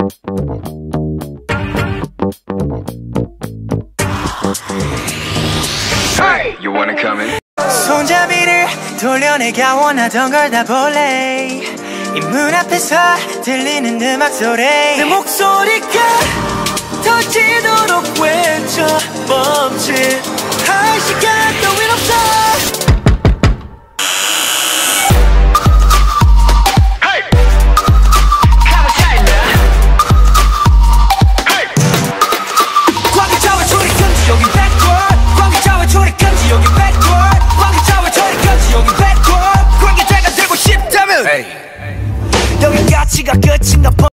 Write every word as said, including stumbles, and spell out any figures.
Hey, you wanna come in? 손잡이를 돌려내가 원하던 걸 다 볼래. 이 문 앞에서 들리는 음악 소리 내 목소리가 터지도록 외쳐 멈칫 한 시간 동안